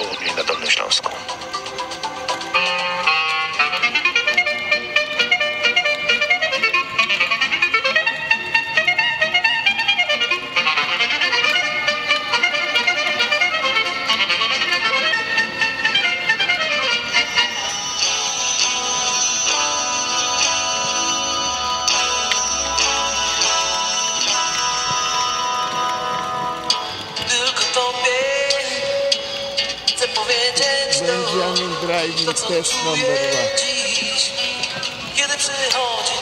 południu i na Dolnym Śląsku. Benjamin Driving Test No. 2. Kiedy przychodzi